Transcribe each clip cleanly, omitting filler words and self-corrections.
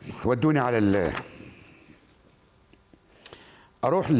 ودوني على اروح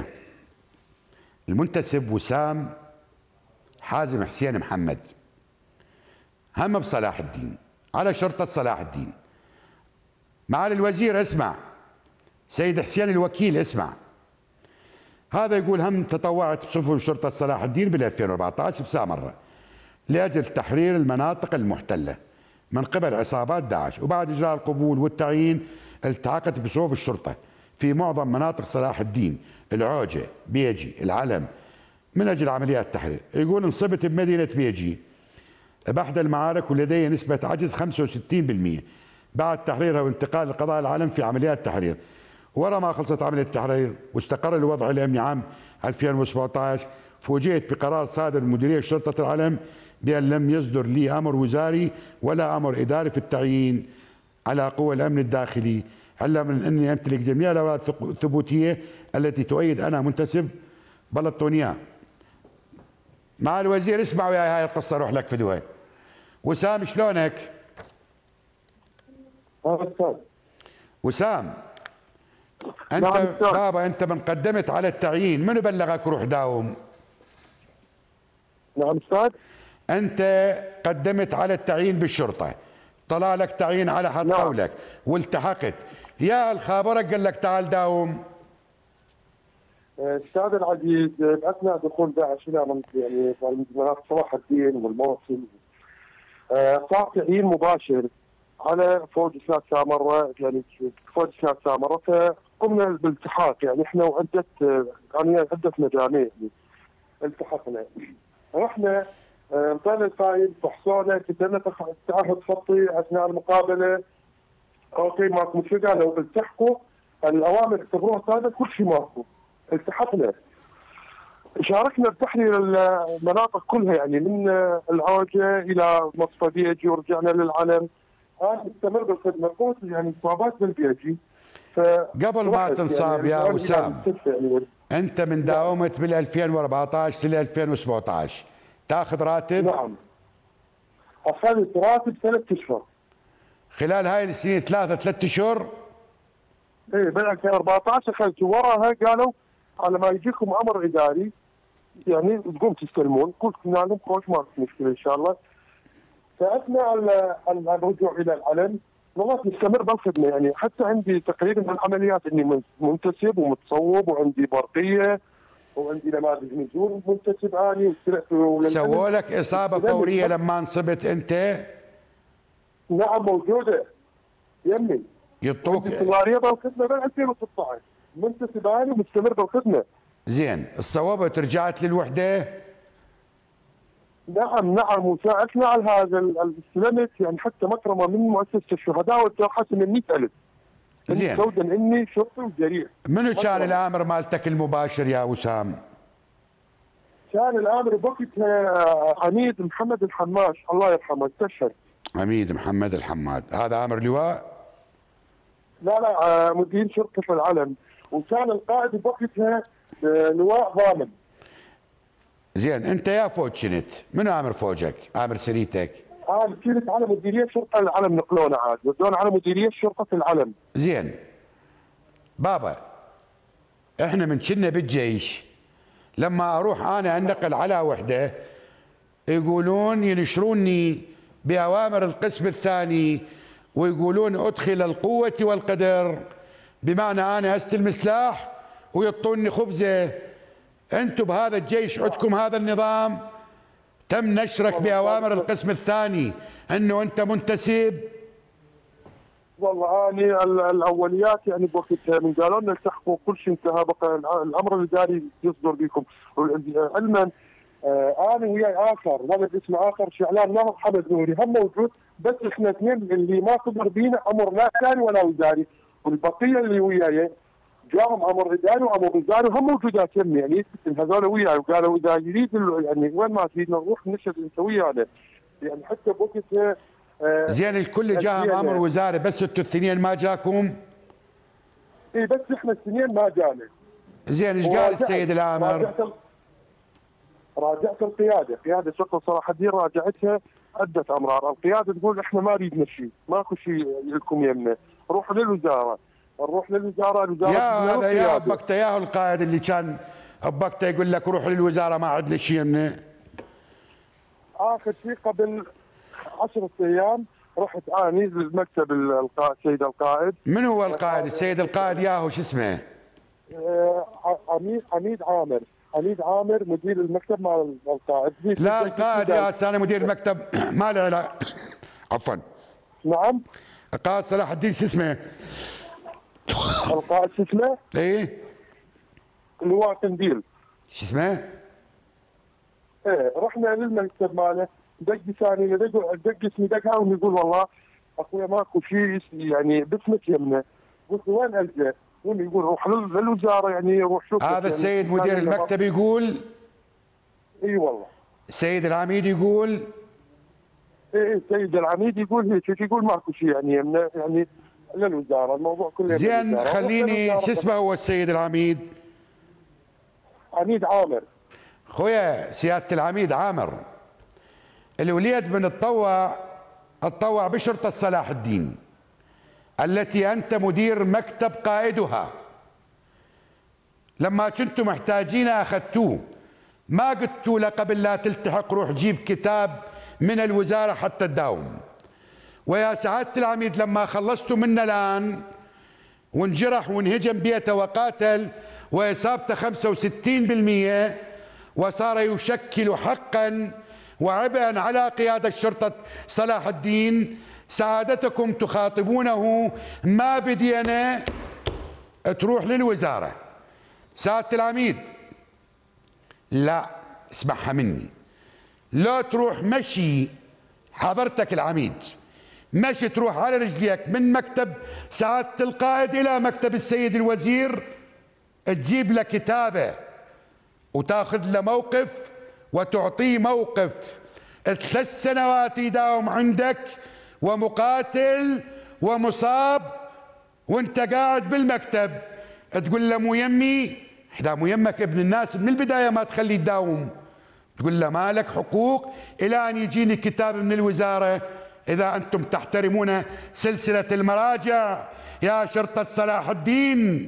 المنتسب وسام حازم حسين محمد، هم بصلاح الدين على شرطة صلاح الدين. معالي الوزير اسمع، سيد حسين الوكيل اسمع، هذا يقول هم تطوعت بصفوف شرطة صلاح الدين بال 2014 بسامرة لأجل تحرير المناطق المحتلة من قبل عصابات داعش، وبعد إجراء القبول والتعيين التحقت بصفوف الشرطة في معظم مناطق صلاح الدين، العوجة، بيجي، العلم، من أجل عمليات التحرير. يقول انصبت بمدينة بيجي بأحدى المعارك ولدي نسبة عجز 65% بعد تحريرها وانتقال القضاء العلم في عمليات التحرير. ورا ما خلصت عملية التحرير واستقر الوضع الأمني عام 2017 فوجئت بقرار صادر من مديرية شرطة العلم بأن لم يصدر لي أمر وزاري ولا أمر إداري في التعيين على قوى الأمن الداخلي، علما من أني أمتلك جميع الأوراق الثبوتية التي تؤيد أنا منتسب بلطونيا. مع الوزير اسمعوا يا هاي القصة روح لك فدوها. وسام شلونك؟ وسام انت بابا انت من قدمت على التعيين، منو بلغك روح داوم؟ نعم استاذ. انت قدمت على التعيين بالشرطه، طلع لك تعيين على حد قولك والتحقت، يا الخابرك قال لك تعال داوم؟ استاذ العزيز باثناء دخول داعش الى يعني مناطق صلاح الدين والموصل صار تعيين مباشر على فوج اسناد سامره، يعني فوج اسناد سامره، فقمنا بالالتحاق يعني احنا وعده عده مجاميع يعني التحقنا. رحنا انطينا الفايل فحصونا كتبنا تعهد خطي اثناء المقابله. اوكي ماكو مشكله، قالوا التحقوا الاوامر اعتبروها صادقه كل شيء ماكو. التحقنا شاركنا بتحرير المناطق كلها يعني من العوجه الى مصفى بيجي ورجعنا للعلم. هذا مستمر بالخدمه قوه يعني اصابات بالبيجي. قبل ما تنصاب يعني يا وسام يعني انت من داومت بال 2014 ل 2017 تاخذ راتب؟ نعم اخذت راتب 3 اشهر. خلال هاي السنين 3 اشهر؟ ايه بال 2014 اخذت، وراها قالوا على ما يجيكم امر اداري يعني تقوم تستلمون، قلت لهم خوش ما في مشكله ان شاء الله. فاثناء الرجوع الى العلم والله نستمر بالخدمه، يعني حتى عندي تقريبا من العمليات اني منتسب ومتصوب وعندي برقيه وعندي نماذج نزول منتسب اني سووا لك اصابه فوريه لما انصبت انت؟ نعم موجوده يمي، يعطوك استمراريه بالخدمه من 2016 منتسب اني ومستمر بالخدمه. زين الصوابت رجعت للوحده؟ نعم وساعدنا على هذا استلمت يعني حتى مكرمه من مؤسسه الشهداء والجرحى من 100,000. زين سودا اني شرطي وجريح. منو كان الامر مالتك المباشر يا وسام؟ كان الامر بوقتها عميد محمد الحماش الله يرحمه استشهد. عميد محمد الحماد، هذا امر لواء؟ لا مدير شرطه العلم، وكان القائد بوقتها لواء ضامن. زين انت يا فوج كنت، منو امر فوجك؟ امر سريتك؟ كنت على مديريه شرطه العلم، نقلونا عاد ودونا على مديريه شرطه العلم. زين بابا احنا من كنا بالجيش لما اروح انا انقل على وحده يقولون ينشروني باوامر القسم الثاني ويقولون ادخل القوه والقدر، بمعنى انا استلم سلاح ويعطوني خبزه. انتم بهذا الجيش عندكم هذا النظام؟ تم نشرك باوامر القسم الثاني انه انت منتسب؟ والله اني الاوليات يعني بوقتها من قالوا لنا التحقوا كل شيء انتهى، بقى الامر الاداري يصدر بكم. علما انا وياي اخر ولد اسمه اخر شعلان نهر حمد نوري هم موجود، بس احنا اثنين اللي ما صدر بينا امر لا اداري ولا وزاري، والبقيه اللي وياي جاهم امر اداري وامر وزاري وهم موجودات يمي، يعني هذول وياي وقالوا اذا يريد يعني وين ما تريد نروح نشهد انت ويانا، يعني حتى بوقتها زين الكل جاهم امر وزاري بس انتوا الاثنين ما جاكم؟ اي بس احنا الاثنين ما جانا. زين ايش قال السيد الامر؟ راجعت القياده، قياده شرطه صلاح الدين راجعتها عده امرار، القياده تقول احنا ما نريد شيء، ماكو شيء لكم يمنا، روح للوزاره، نروح للوزاره، الوزاره يا هذا يا بكته، يا القائد اللي كان بكته يقول لك روح للوزاره ما عندنا شيء منه. اخر شيء قبل 10 ايام رحت اني للمكتب السيد القائد. من هو القائد؟ السيد القائد ياهو شو اسمه؟ حميد عامر مدير المكتب مال القائد. لا القائد يا انا مدير المكتب ما له علاقه. عفوا. نعم. القائد صلاح الدين شو اسمه؟ القائد شو اسمه؟ ايه اللواء قنديل. شو اسمه؟ ايه رحنا للمكتب ماله، دق ثاني دق اسمي دقها ويقول والله اخويا ماكو شيء يعني باسمك يمنا. قلت له وين الجا؟ يقول روح للوزاره، يعني روح شوف. هذا السيد يعني مدير المكتب يقول؟ اي والله. السيد العميد يقول؟ ايه السيد العميد يقول هيك، يقول ماكو شيء يعني يمنا، يعني للوزاره الموضوع كله. زين خليني شو اسمه هو السيد العميد؟ عميد عامر. خويا سياده العميد عامر، الوليد من اتطوع بشرطه صلاح الدين التي انت مدير مكتب قائدها. لما كنتم محتاجين اخذتوه، ما قلتوا له قبل لا تلتحق روح جيب كتاب من الوزاره حتى تداوم. ويا سعاده العميد لما خلصتوا منه الان وانجرح وانهجم بيته وقاتل واصابته 65% وصار يشكل حقا وعبئا على قياده شرطه صلاح الدين، سعادتكم تخاطبونه ما بدي انا تروح للوزاره. سعاده العميد لا اسمعها مني، لا تروح مشي حضرتك العميد، مشي تروح على رجليك من مكتب سعاده القائد الى مكتب السيد الوزير، تجيب له كتابه وتاخذ له موقف وتعطيه موقف. 3 سنوات يداوم عندك ومقاتل ومصاب وانت قاعد بالمكتب تقول له مو يمي، اذا مو يمك ابن الناس من البدايه ما تخليه يداوم، تقول له ما لك حقوق الى ان يجيني كتاب من الوزاره. اذا انتم تحترمون سلسله المراجع يا شرطه صلاح الدين،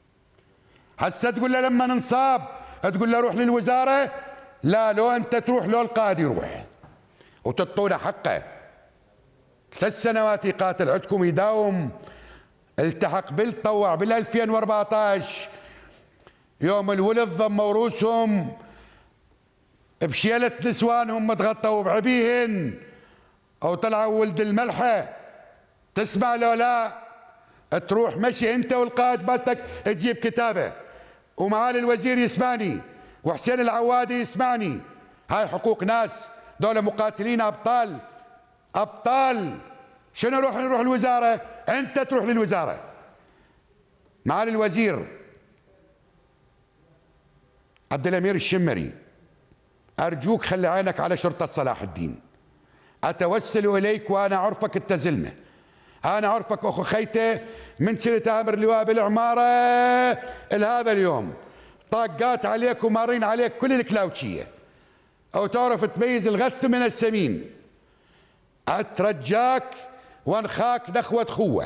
هسه تقول له لما ننصاب تقول له روح للوزاره؟ لا، لو انت تروح لو القائد يروح وتعطونه حقه. 3 سنوات يقاتل عندكم يداوم، التحق بالطوع بال 2014 يوم الولد ضموا رؤوسهم بشيلة نسوانهم متغطوا بعبيهن او طلعوا ولد الملحه. تسمع لو لا؟ تروح مشي انت والقائد مالتك تجيب كتابه، ومعالي الوزير يسمعني وحسين العوادي يسمعني. هاي حقوق ناس، دول مقاتلين ابطال ابطال. شنو نروح الوزاره؟ انت تروح للوزاره. معالي الوزير عبد الامير الشمري، ارجوك خلي عينك على شرطه صلاح الدين. اتوسل اليك وانا اعرفك التزلمه، انا اعرفك اخو خيته من كنت امر لواء بالعماره لهذا اليوم، طاقات عليك ومارين عليك كل الكلاوتشيه، او تعرف تميز الغث من السمين. اترجاك وانخاك نخوه خوه.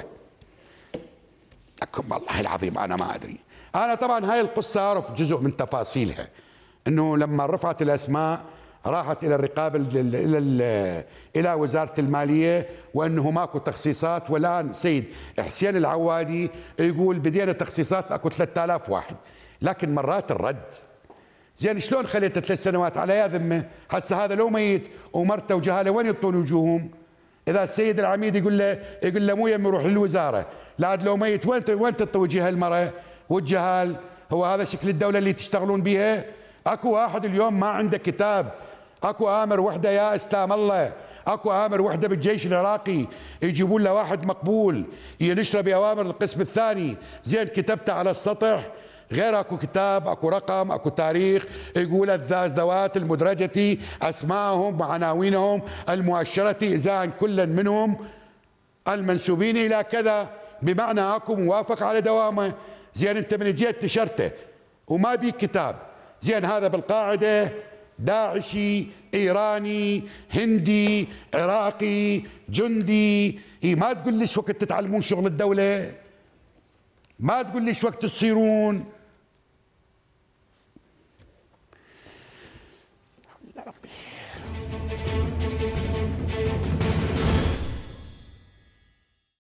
لكم والله العظيم انا ما ادري. انا طبعا هاي القصه اعرف جزء من تفاصيلها، انه لما رفعت الاسماء راحت الى الرقابه الى وزاره الماليه، وانه ماكو تخصيصات. والان سيد حسين العوادي يقول بدينا تخصيصات اكو 3000 واحد، لكن مرات الرد. زين شلون خليته 3 سنوات على يا ذمه؟ هسه هذا لو ميت ومرته وجهاله وين يعطون وجوههم؟ اذا السيد العميد يقول له مو يم يروح للوزاره، لا عاد لو ميت وين تعطي وجه المراه والجهال؟ هو هذا شكل الدوله اللي تشتغلون بيها؟ اكو واحد اليوم ما عنده كتاب، اكو امر وحده يا اسلام الله، اكو امر وحده بالجيش العراقي يجيبون له واحد مقبول ينشر باوامر القسم الثاني. زين كتبته على السطح، غير اكو كتاب، اكو رقم، اكو تاريخ يقول الذوات المدرجه اسماءهم وعناوينهم المؤشره ازاء كل منهم المنسوبين الى كذا، بمعنى اكو موافق على دوامه. زين انت من جيت تشرته وما بيك كتاب، زين هذا بالقاعده داعشي، ايراني، هندي، عراقي، جندي. ما تقول لي شو وقت تتعلمون شغل الدوله، ما تقول لي شو وقت تصيرون.